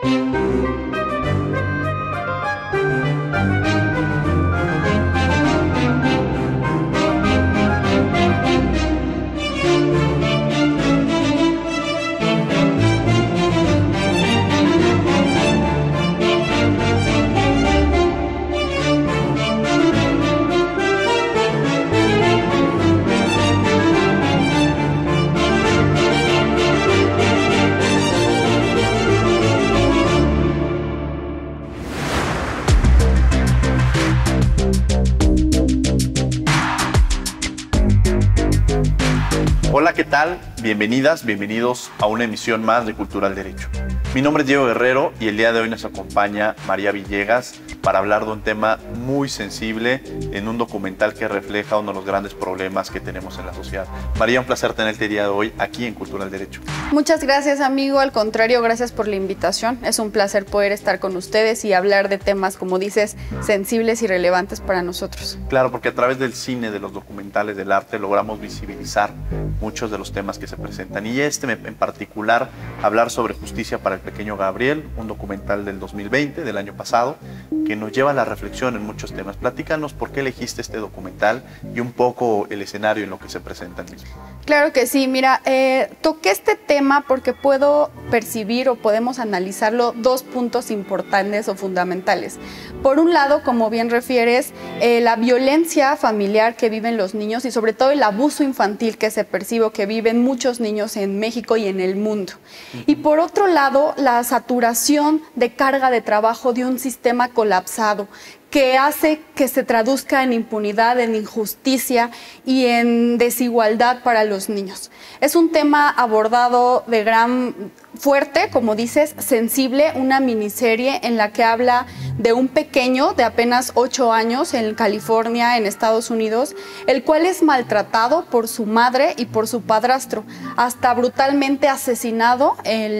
Hola, ¿qué tal? Bienvenidas, bienvenidos a una emisión más de Cultura al Derecho. Mi nombre es Diego Guerrero y el día de hoy nos acompaña María Villegas para hablar de un tema muy sensible en un documental que refleja uno de los grandes problemas que tenemos en la sociedad. María, un placer tenerte el día de hoy aquí en Cultura al Derecho. Muchas gracias, amigo. Al contrario, gracias por la invitación. Es un placer poder estar con ustedes y hablar de temas, como dices, sensibles y relevantes para nosotros. Claro, porque a través del cine, de los documentales, del arte, logramos visibilizar muchos de los temas que se presentan. Y en particular, hablar sobre Justicia para el Pequeño Gabriel, un documental del 2020, del año pasado, que nos lleva a la reflexión en muchos temas. Platícanos por qué elegiste este documental y un poco el escenario en lo que se presenta el mismo. Claro que sí, mira, toqué este tema porque puedo percibir o podemos analizarlo dos puntos importantes o fundamentales. Por un lado, como bien refieres, la violencia familiar que viven los niños y sobre todo el abuso infantil que se percibe o que viven muchos niños en México y en el mundo. Y por otro lado, la saturación de carga de trabajo de un sistema colapsado que hace que se traduzca en impunidad, en injusticia y en desigualdad para los niños. Es un tema abordado de gran fuerte, como dices, sensible, una miniserie en la que habla de un pequeño de apenas 8 años en California, en Estados Unidos, el cual es maltratado por su madre y por su padrastro, hasta brutalmente asesinado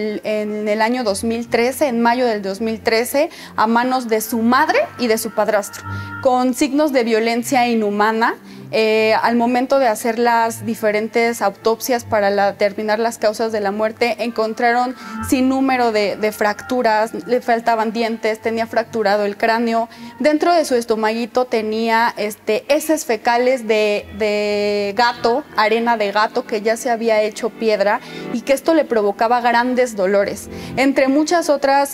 en el año 2013, en mayo del 2013, a manos de su madre y de su padrastro, con signos de violencia inhumana. Al momento de hacer las diferentes autopsias para determinar las causas de la muerte, encontraron sin número de fracturas, le faltaban dientes, tenía fracturado el cráneo. Dentro de su estomaguito tenía heces fecales de gato, arena de gato que ya se había hecho piedra y que esto le provocaba grandes dolores. Entre muchas otras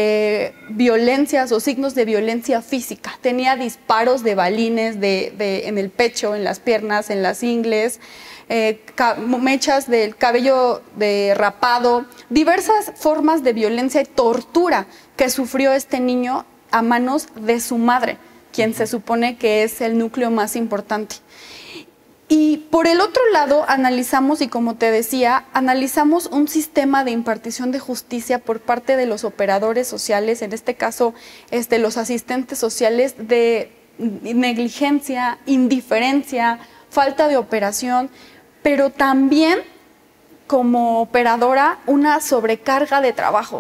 violencias o signos de violencia física. Tenía disparos de balines en el pecho, en las piernas, en las ingles, mechas del cabello rapado, diversas formas de violencia y tortura que sufrió este niño a manos de su madre, quien se supone que es el núcleo más importante. Y por el otro lado analizamos, y como te decía, analizamos un sistema de impartición de justicia por parte de los operadores sociales, en este caso los asistentes sociales, de negligencia, indiferencia, falta de operación, pero también como operadora una sobrecarga de trabajo.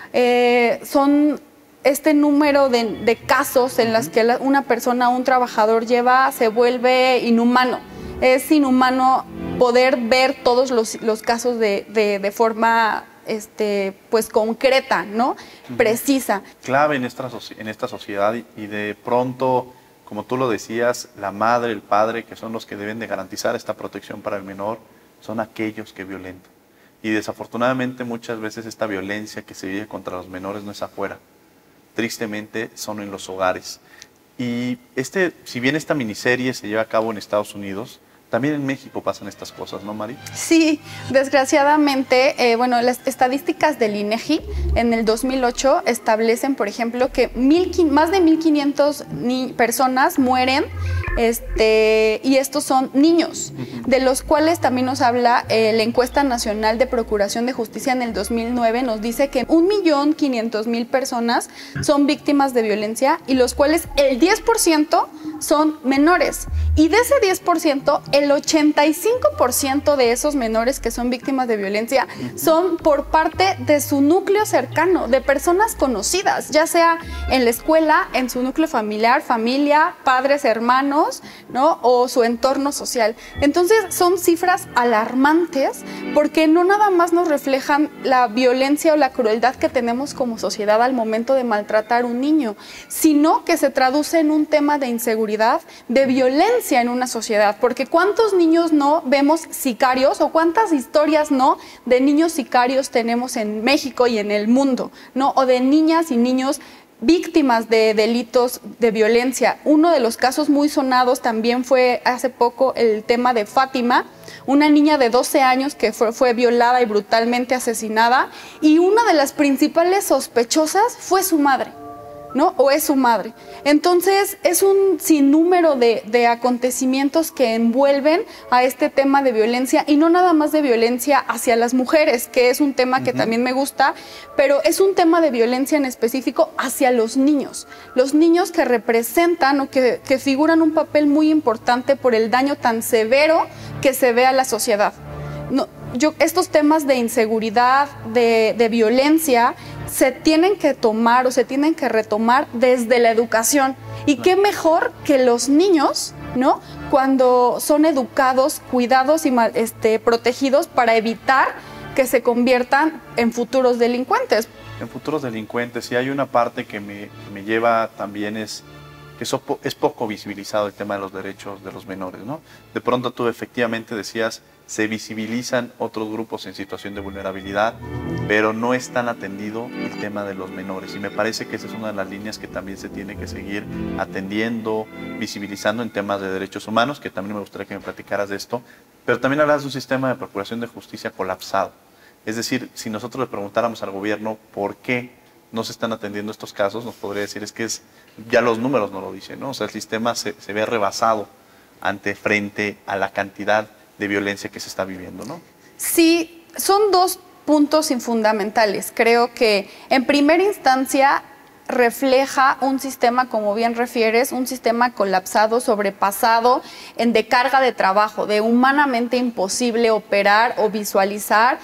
Son este número de casos en los que una persona, un trabajador se vuelve inhumano. Es inhumano poder ver todos los casos de forma pues concreta, ¿no? Precisa. Clave en esta sociedad y de pronto, como tú lo decías, la madre, el padre, que son los que deben de garantizar esta protección para el menor, son aquellos que violentan. Y desafortunadamente muchas veces esta violencia que se vive contra los menores no es afuera. Tristemente son en los hogares. Y si bien esta miniserie se lleva a cabo en Estados Unidos, también en México pasan estas cosas, ¿no, Mari? Sí, desgraciadamente, bueno, las estadísticas del INEGI en el 2008 establecen, por ejemplo, que más de 1,500 personas mueren, y estos son niños, de los cuales también nos habla la encuesta nacional de Procuración de Justicia en el 2009, nos dice que 1,500,000 personas son víctimas de violencia y los cuales el 10% son menores. Y de ese 10%, el 85% de esos menores que son víctimas de violencia son por parte de su núcleo cercano, de personas conocidas, ya sea en la escuela, en su núcleo familiar, familia, padres, hermanos, ¿no? O su entorno social. Entonces son cifras alarmantes porque no nada más nos reflejan la violencia o la crueldad que tenemos como sociedad al momento de maltratar a un niño, sino que se traduce en un tema de inseguridad, de violencia en una sociedad, porque ¿cuántos niños no vemos sicarios o cuántas historias no de niños sicarios tenemos en México y en el mundo, ¿no? O de niñas y niños víctimas de delitos de violencia. Uno de los casos muy sonados también fue hace poco el tema de Fátima, una niña de 12 años que fue violada y brutalmente asesinada, y una de las principales sospechosas fue su madre, ¿no? O es su madre. Entonces, es un sinnúmero de acontecimientos que envuelven a este tema de violencia, y no nada más de violencia hacia las mujeres, que es un tema que también me gusta, pero es un tema de violencia en específico hacia los niños que representan o que figuran un papel muy importante por el daño tan severo que se ve a la sociedad. No, estos temas de inseguridad, de violencia, se tienen que tomar o se tienen que retomar desde la educación. Y qué mejor que los niños, ¿no? Cuando son educados, cuidados y protegidos para evitar que se conviertan en futuros delincuentes. En futuros delincuentes. Y hay una parte que me lleva también es que es poco visibilizado el tema de los derechos de los menores, ¿no? De pronto tú efectivamente decías, se visibilizan otros grupos en situación de vulnerabilidad, pero no es tan atendido el tema de los menores. Y me parece que esa es una de las líneas que también se tiene que seguir atendiendo, visibilizando en temas de derechos humanos, que también me gustaría que me platicaras de esto, pero también hablas de un sistema de procuración de justicia colapsado. Es decir, si nosotros le preguntáramos al gobierno por qué no se están atendiendo estos casos, nos podría decir ya los números no lo dicen, ¿no? O sea, el sistema se ve rebasado frente a la cantidad de violencia que se está viviendo, ¿no? Sí, son dos puntos fundamentales. Creo que en primera instancia refleja un sistema, como bien refieres, un sistema colapsado, sobrepasado, de carga de trabajo, de humanamente imposible operar o visualizar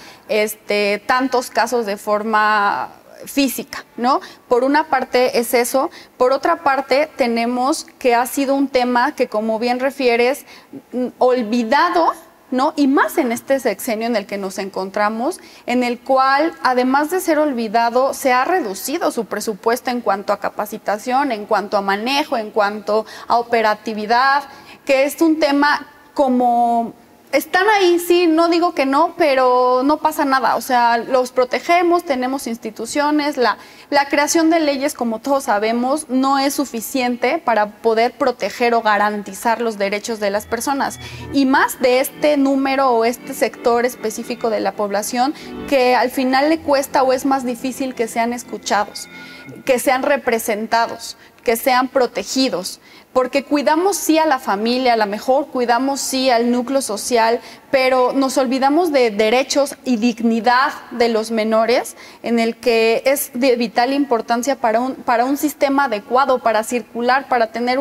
tantos casos de forma física, ¿no? Por una parte es eso, por otra parte tenemos que ha sido un tema que, como bien refieres, olvidado, ¿no? Y más en este sexenio en el que nos encontramos, en el cual, además de ser olvidado, se ha reducido su presupuesto en cuanto a capacitación, en cuanto a manejo, en cuanto a operatividad, que es un tema como... Están ahí, sí, no digo que no, pero no pasa nada. O sea, los protegemos, tenemos instituciones, la creación de leyes, como todos sabemos, no es suficiente para poder proteger o garantizar los derechos de las personas. Y más de este número o este sector específico de la población que al final le cuesta o es más difícil que sean escuchados, que sean representados, que sean protegidos. Porque cuidamos sí a la familia, a lo mejor cuidamos sí al núcleo social, pero nos olvidamos de derechos y dignidad de los menores, en el que es de vital importancia para un sistema adecuado, para circular, para tener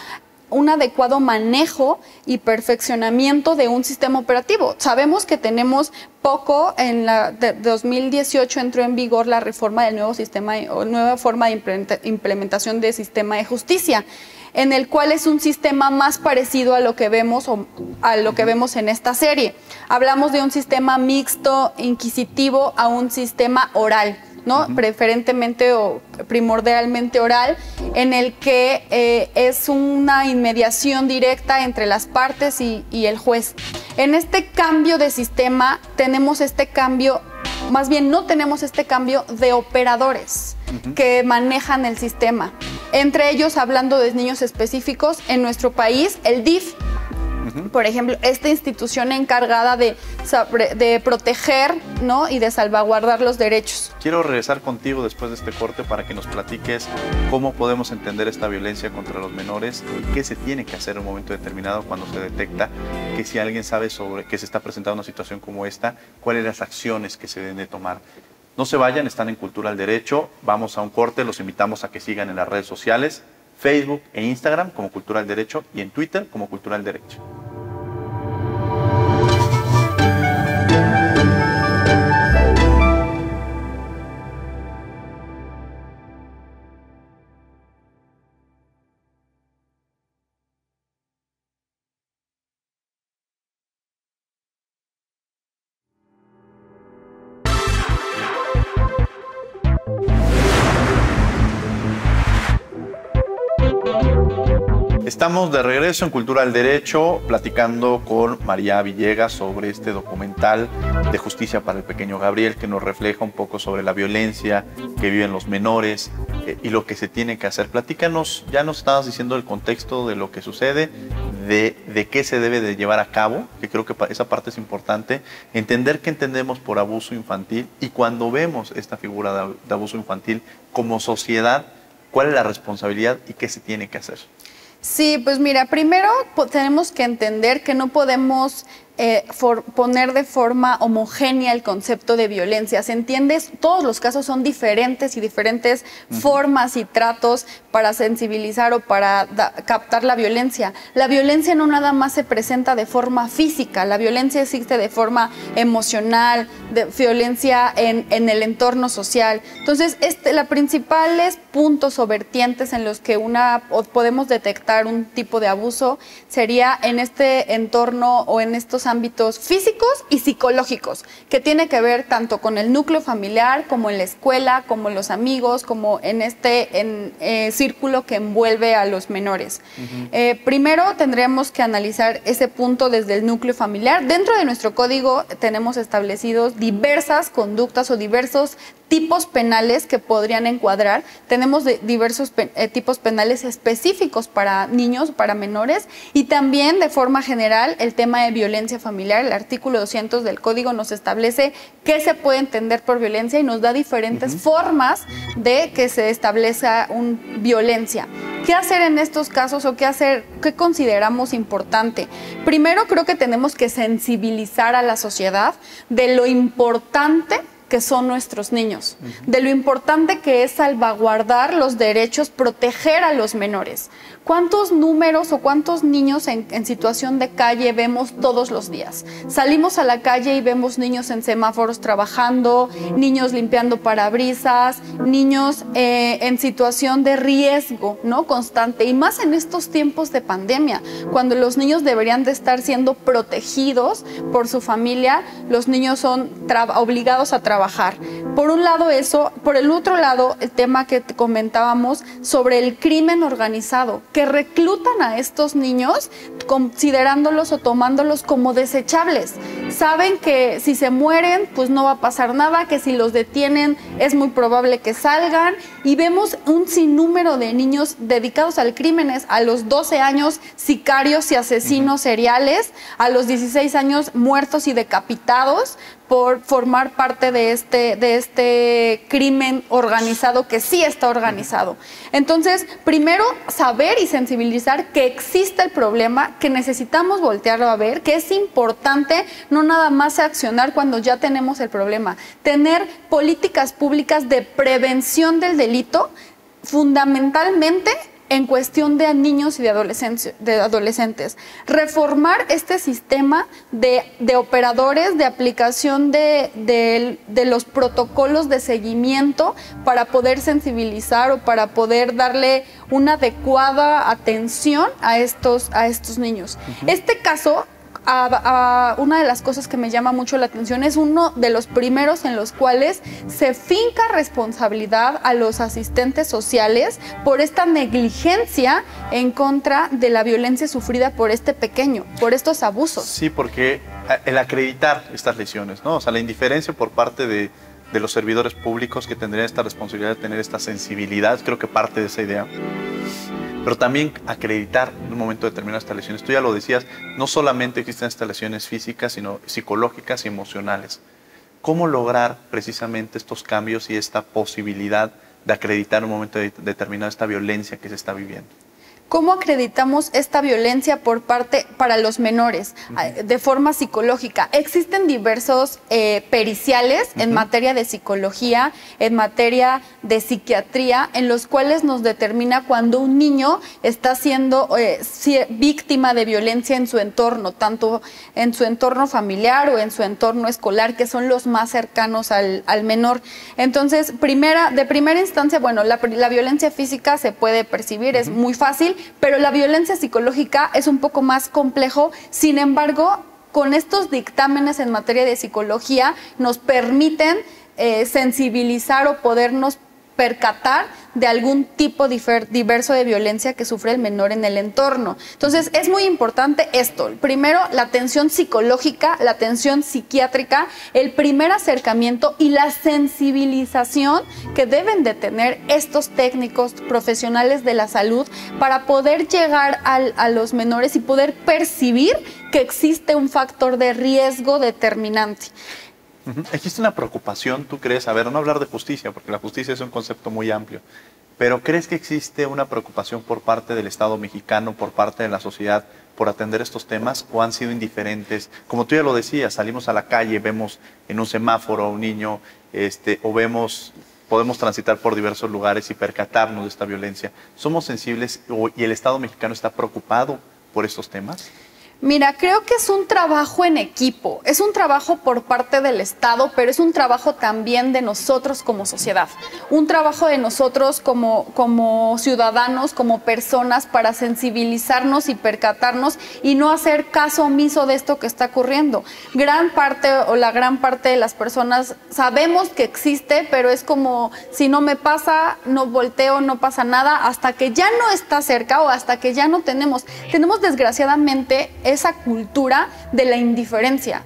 un adecuado manejo y perfeccionamiento de un sistema operativo. Sabemos que tenemos poco, en 2018 entró en vigor la reforma del nuevo sistema o nueva forma de implementación del sistema de justicia, en el cual es un sistema más parecido a lo que vemos en esta serie. Hablamos de un sistema mixto, inquisitivo, a un sistema oral, ¿no? Preferentemente o primordialmente oral, en el que es una inmediación directa entre las partes y el juez. En este cambio de sistema tenemos no tenemos este cambio de operadores que manejan el sistema. Entre ellos, hablando de niños específicos, en nuestro país, el DIF, por ejemplo, esta institución encargada de proteger, ¿no? Y de salvaguardar los derechos. Quiero regresar contigo después de este corte para que nos platiques cómo podemos entender esta violencia contra los menores y qué se tiene que hacer en un momento determinado cuando se detecta que si alguien sabe sobre que se está presentando una situación como esta, cuáles son las acciones que se deben de tomar. No se vayan, están en Cultura al Derecho. Vamos a un corte, los invitamos a que sigan en las redes sociales, Facebook e Instagram como Cultura del Derecho y en Twitter como Cultura del Derecho. Estamos de regreso en Cultura del Derecho platicando con María Villegas sobre este documental de Justicia para el Pequeño Gabriel que nos refleja un poco sobre la violencia que viven los menores y lo que se tiene que hacer. Platícanos, ya nos estabas diciendo el contexto de lo que sucede, de qué se debe de llevar a cabo, que creo que esa parte es importante, entender qué entendemos por abuso infantil y cuando vemos esta figura de abuso infantil como sociedad, cuál es la responsabilidad y qué se tiene que hacer. Sí, pues mira, primero tenemos que entender que no podemos poner de forma homogénea el concepto de violencia. ¿Se entiende? Todos los casos son diferentes y diferentes formas y tratos para sensibilizar o para captar la violencia. La violencia no nada más se presenta de forma física, la violencia existe de forma emocional, de violencia en el entorno social. Entonces, los principales puntos o vertientes en los que podemos detectar un tipo de abuso sería en este entorno o en estos ámbitos físicos y psicológicos, que tiene que ver tanto con el núcleo familiar, como en la escuela, como en los amigos, como en este círculo que envuelve a los menores. Primero tendremos que analizar ese punto desde el núcleo familiar. Dentro de nuestro código tenemos establecidos diversas conductas o diversos tipos penales que podrían encuadrar. Tenemos diversos tipos penales específicos para niños, para menores, y también de forma general el tema de violencia familiar. El artículo 200 del código nos establece qué se puede entender por violencia y nos da diferentes formas de que se establezca violencia. ¿Qué hacer en estos casos o qué consideramos importante? Primero, creo que tenemos que sensibilizar a la sociedad de lo importante que son nuestros niños, de lo importante que es salvaguardar los derechos, proteger a los menores. ¿Cuántos números o cuántos niños en situación de calle vemos todos los días? Salimos a la calle y vemos niños en semáforos trabajando, niños limpiando parabrisas, niños en situación de riesgo, ¿no? Constante, y más en estos tiempos de pandemia, cuando los niños deberían de estar siendo protegidos por su familia, los niños son obligados a trabajar. Por un lado eso, por el otro lado el tema que comentábamos sobre el crimen organizado, que reclutan a estos niños considerándolos o tomándolos como desechables. Saben que si se mueren, pues no va a pasar nada, que si los detienen es muy probable que salgan, y vemos un sinnúmero de niños dedicados al crímenes, a los 12 años sicarios y asesinos seriales, a los 16 años muertos y decapitados por formar parte de este crimen organizado, que sí está organizado. Entonces, primero, saber y sensibilizar que existe el problema, que necesitamos voltearlo a ver, que es importante no nada más accionar cuando ya tenemos el problema, tener políticas públicas de prevención del delito, fundamentalmente en cuestión de niños y de adolescentes. Reformar este sistema de operadores, de aplicación de los protocolos de seguimiento para poder sensibilizar o para poder darle una adecuada atención a estos niños. Este caso, una de las cosas que me llama mucho la atención es uno de los primeros en los cuales se finca responsabilidad a los asistentes sociales por esta negligencia en contra de la violencia sufrida por este pequeño, por estos abusos. Sí, porque el acreditar estas lesiones, ¿no? O sea, la indiferencia por parte de los servidores públicos que tendrían esta responsabilidad de tener esta sensibilidad, creo que parte de esa idea. Pero también acreditar en un momento determinado estas lesiones. Tú ya lo decías, no solamente existen estas lesiones físicas, sino psicológicas y emocionales. ¿Cómo lograr precisamente estos cambios y esta posibilidad de acreditar en un momento determinado esta violencia que se está viviendo? ¿Cómo acreditamos esta violencia para los menores de forma psicológica? Existen diversos periciales en materia de psicología, en materia de psiquiatría, en los cuales nos determina cuando un niño está siendo víctima de violencia en su entorno, tanto en su entorno familiar o en su entorno escolar, que son los más cercanos al menor. Entonces, de primera instancia, bueno, la violencia física se puede percibir, es muy fácil, pero la violencia psicológica es un poco más complejo. Sin embargo, con estos dictámenes en materia de psicología nos permiten sensibilizar o podernos percatar de algún tipo diverso de violencia que sufre el menor en el entorno. Entonces, es muy importante esto. Primero, la atención psicológica, la atención psiquiátrica, el primer acercamiento y la sensibilización que deben de tener estos técnicos profesionales de la salud para poder llegar a los menores y poder percibir que existe un factor de riesgo determinante. ¿Existe una preocupación, tú crees? A ver, no hablar de justicia, porque la justicia es un concepto muy amplio, pero ¿crees que existe una preocupación por parte del Estado mexicano, por parte de la sociedad, por atender estos temas, o han sido indiferentes? Como tú ya lo decías, salimos a la calle, vemos en un semáforo a un niño, podemos transitar por diversos lugares y percatarnos de esta violencia. ¿Somos sensibles y el Estado mexicano está preocupado por estos temas? Mira, creo que es un trabajo en equipo, es un trabajo por parte del Estado, pero es un trabajo también de nosotros como sociedad, un trabajo de nosotros como ciudadanos, como personas, para sensibilizarnos y percatarnos y no hacer caso omiso de esto que está ocurriendo. La gran parte de las personas sabemos que existe, pero es como, si no me pasa, no volteo, no pasa nada, hasta que ya no está cerca o hasta que ya no tenemos desgraciadamente esa cultura de la indiferencia,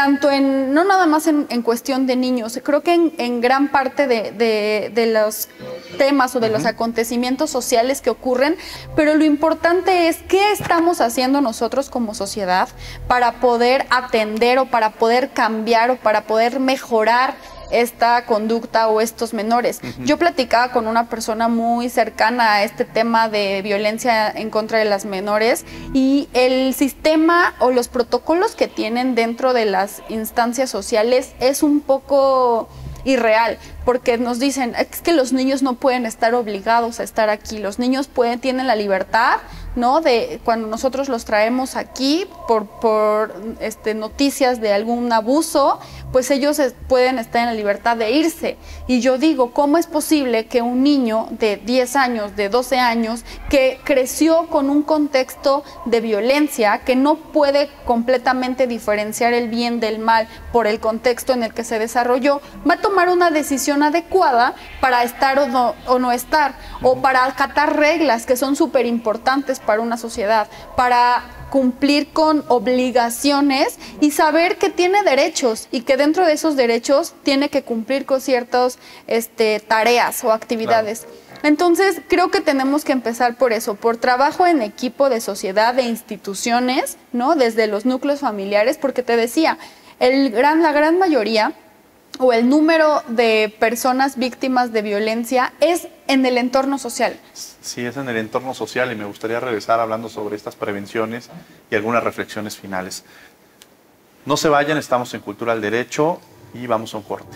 no nada más en cuestión de niños, creo que en gran parte de los temas o de los acontecimientos sociales que ocurren, pero lo importante es qué estamos haciendo nosotros como sociedad para poder atender o para poder cambiar o para poder mejorar esta conducta o estos menores. Yo platicaba con una persona muy cercana a este tema de violencia en contra de las menores y el sistema o los protocolos que tienen dentro de las instancias sociales es un poco irreal, porque nos dicen, es que los niños no pueden estar obligados a estar aquí, los niños tienen la libertad, ¿no? De cuando nosotros los traemos aquí por noticias de algún abuso, pues ellos pueden estar en la libertad de irse. Y yo digo, ¿cómo es posible que un niño de 10 años, de 12 años, que creció con un contexto de violencia, que no puede completamente diferenciar el bien del mal por el contexto en el que se desarrolló, va a tomar una decisión adecuada para estar o no estar, o para acatar reglas que son súper importantes para una sociedad, para cumplir con obligaciones y saber que tiene derechos y que dentro de esos derechos tiene que cumplir con ciertas tareas o actividades? Claro. Entonces, creo que tenemos que empezar por eso, por trabajo en equipo de sociedad, de instituciones, ¿no? Desde los núcleos familiares, porque te decía, la gran mayoría o el número de personas víctimas de violencia es en el entorno social. Sí, es en el entorno social, y me gustaría regresar hablando sobre estas prevenciones y algunas reflexiones finales. No se vayan, estamos en Cultura al Derecho y vamos a un corte.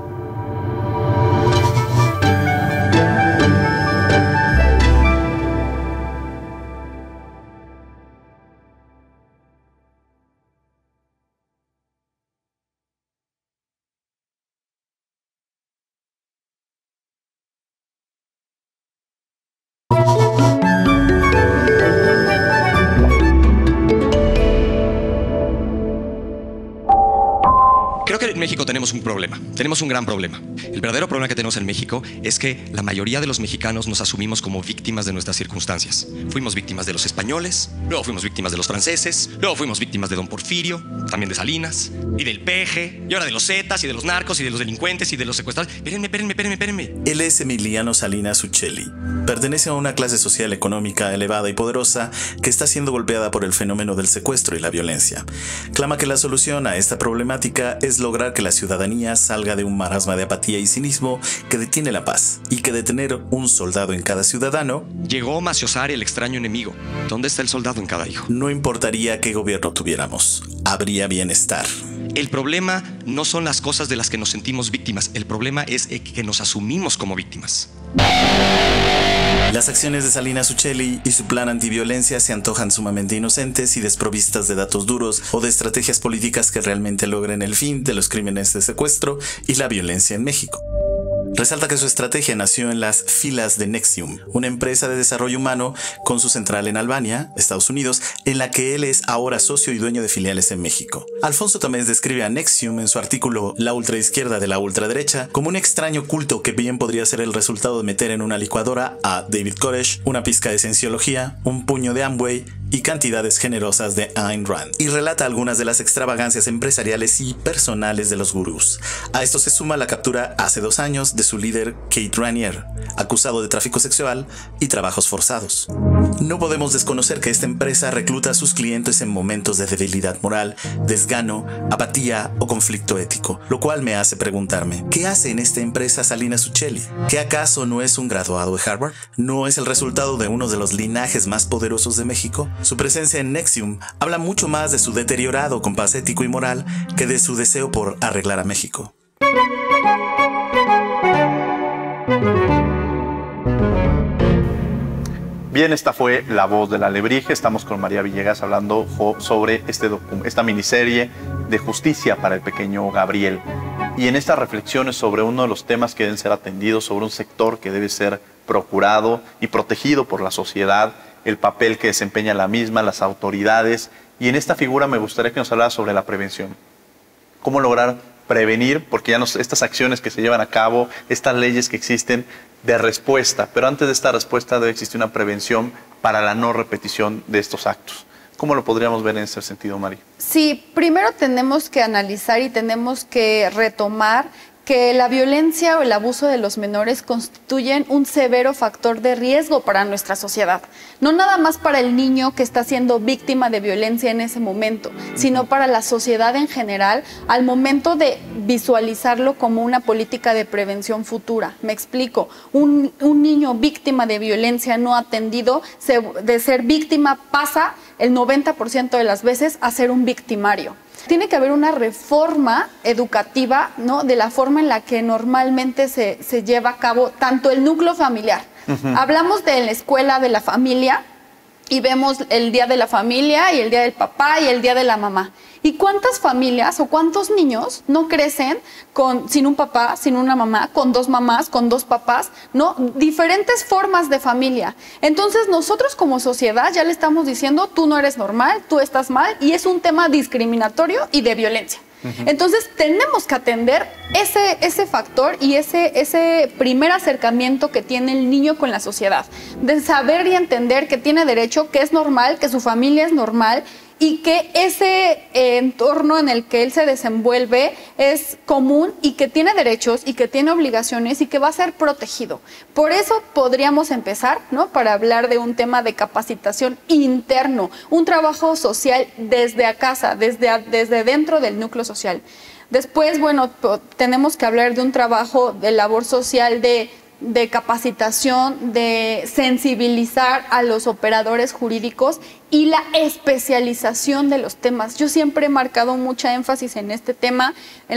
Creo que en México tenemos un problema, tenemos un gran problema. El verdadero problema que tenemos en México es que la mayoría de los mexicanos nos asumimos como víctimas de nuestras circunstancias. Fuimos víctimas de los españoles, luego fuimos víctimas de los franceses, luego fuimos víctimas de Don Porfirio, también de Salinas, y del Peje, y ahora de los Zetas, y de los narcos, y de los delincuentes, y de los secuestrados. Espérenme. Él es Emiliano Salinas Uccelli. Pertenece a una clase social económica elevada y poderosa que está siendo golpeada por el fenómeno del secuestro y la violencia. Clama que la solución a esta problemática es lograr que las ciudadanía salga de un marasmo de apatía y cinismo que detiene la paz, y que de tener un soldado en cada ciudadano, Llegó Maciosare, el extraño enemigo. ¿Dónde está el soldado en cada hijo? no importaría qué gobierno tuviéramos, habría bienestar. El problema no son las cosas de las que nos sentimos víctimas. El problema es que nos asumimos como víctimas. Las acciones de Salinas Ucheli y su plan antiviolencia se antojan sumamente inocentes y desprovistas de datos duros o de estrategias políticas que realmente logren el fin de los crímenes de secuestro y la violencia en México. Resalta que su estrategia nació en las filas de Nexium, una empresa de desarrollo humano con su central en Albania, Estados Unidos, en la que él es ahora socio y dueño de filiales en México. Alfonso Tamés describe a Nexium en su artículo La ultraizquierda de la ultraderecha como un extraño culto que bien podría ser el resultado de meter en una licuadora a David Koresh, una pizca de Cienciología, un puño de Amway y cantidades generosas de Ayn Rand, y relata algunas de las extravagancias empresariales y personales de los gurús. A esto se suma la captura hace 2 años de su líder Kate Raniere, acusado de tráfico sexual y trabajos forzados. No podemos desconocer que esta empresa recluta a sus clientes en momentos de debilidad moral, desgano, apatía o conflicto ético, lo cual me hace preguntarme, ¿qué hace en esta empresa Salinas Ucheli? ¿Qué acaso no es un graduado de Harvard? ¿No es el resultado de uno de los linajes más poderosos de México? Su presencia en Nexium habla mucho más de su deteriorado compás ético y moral que de su deseo por arreglar a México. Bien, esta fue La Voz del Alebrije. Estamos con María Villegas hablando sobre esta miniserie de justicia para el pequeño Gabriel. Y en estas reflexiones sobre uno de los temas que deben ser atendidos, sobre un sector que debe ser procurado y protegido por la sociedad, el papel que desempeña la misma, las autoridades. Y en esta figura me gustaría que nos hablara sobre la prevención. ¿Cómo lograr prevenir? Porque ya estas acciones que se llevan a cabo, estas leyes que existen de respuesta, pero antes de esta respuesta debe existir una prevención para la no repetición de estos actos. ¿Cómo lo podríamos ver en ese sentido, Mari? Sí, primero tenemos que analizar y tenemos que retomar que la violencia o el abuso de los menores constituyen un severo factor de riesgo para nuestra sociedad. No nada más para el niño que está siendo víctima de violencia en ese momento, sino para la sociedad en general al momento de visualizarlo como una política de prevención futura. Me explico, un niño víctima de violencia no atendido, de ser víctima pasa el 90% de las veces a ser un victimario. Tiene que haber una reforma educativa, ¿no?, de la forma en la que normalmente se lleva a cabo tanto el núcleo familiar. Hablamos de la escuela de la familia y vemos el día de la familia y el día del papá y el día de la mamá. ¿Y cuántas familias o cuántos niños no crecen sin un papá, sin una mamá, con 2 mamás, con 2 papás, ¿no? Diferentes formas de familia. Entonces nosotros como sociedad ya le estamos diciendo, tú no eres normal, tú estás mal, y es un tema discriminatorio y de violencia. Entonces tenemos que atender ese factor y ese primer acercamiento que tiene el niño con la sociedad, de saber y entender que tiene derecho, que es normal, que su familia es normal, y que ese entorno en el que él se desenvuelve es común y que tiene derechos y que tiene obligaciones y que va a ser protegido. Por eso podríamos empezar, ¿no?, para hablar de un tema de capacitación interno, un trabajo social desde casa, desde dentro del núcleo social. Después, bueno, tenemos que hablar de un trabajo de labor social de capacitación, de sensibilizar a los operadores jurídicos y la especialización de los temas. Yo siempre he marcado mucha énfasis en este tema,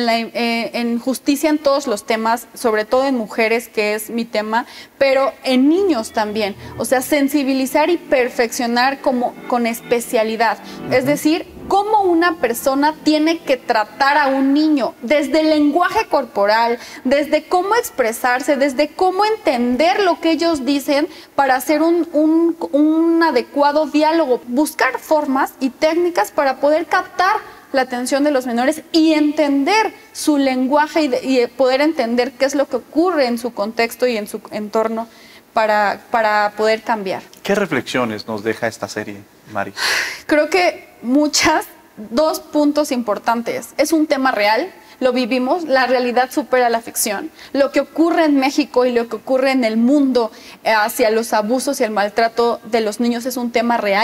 en justicia en todos los temas, sobre todo en mujeres, que es mi tema, pero en niños también. O sea, sensibilizar y perfeccionar con especialidad. Es decir, cómo una persona tiene que tratar a un niño, desde el lenguaje corporal, desde cómo expresarse, desde cómo entender lo que ellos dicen para hacer un adecuado diálogo, buscar formas y técnicas para poder captar la atención de los menores y entender su lenguaje y poder entender qué es lo que ocurre en su contexto y en su entorno para poder cambiar. ¿Qué reflexiones nos deja esta serie, Mari? Creo que muchas. 2 puntos importantes. Es un tema real, lo vivimos, la realidad supera la ficción. Lo que ocurre en México y lo que ocurre en el mundo hacia los abusos y el maltrato de los niños es un tema real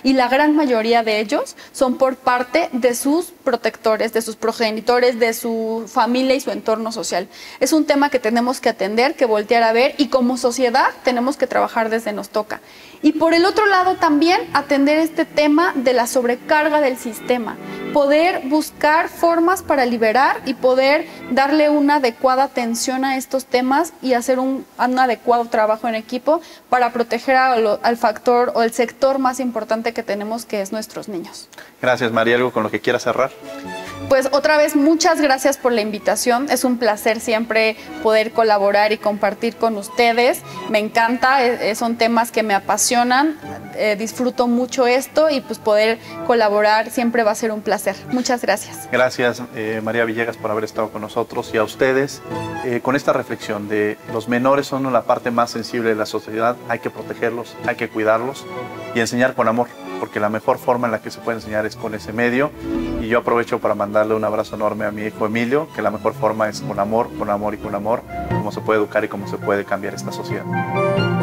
y la gran mayoría de ellos son por parte de sus protectores, de sus progenitores, de su familia y su entorno social. Es un tema que tenemos que atender, que voltear a ver, y como sociedad tenemos que trabajar desde nos toca. Y por el otro lado también atender este tema de la sobrecarga del sistema, poder buscar formas para liberar y poder darle una adecuada atención a estos temas y hacer un adecuado trabajo en equipo para proteger al factor o el sector más importante que tenemos, que es nuestros niños. Gracias, María. ¿Algo con lo que quieras cerrar? Pues otra vez, muchas gracias por la invitación. Es un placer siempre poder colaborar y compartir con ustedes. Me encanta, son temas que me apasionan, disfruto mucho esto y pues poder colaborar siempre va a ser un placer. Muchas gracias. Gracias, María Villegas, por haber estado con nosotros, y a ustedes con esta reflexión de los menores son la parte más sensible de la sociedad. Hay que protegerlos, hay que cuidarlos y enseñar con amor, porque la mejor forma en la que se puede enseñar es con ese medio. Y yo aprovecho para mandarle un abrazo enorme a mi hijo Emilio, que la mejor forma es con amor y con amor, como se puede educar y cómo se puede cambiar esta sociedad.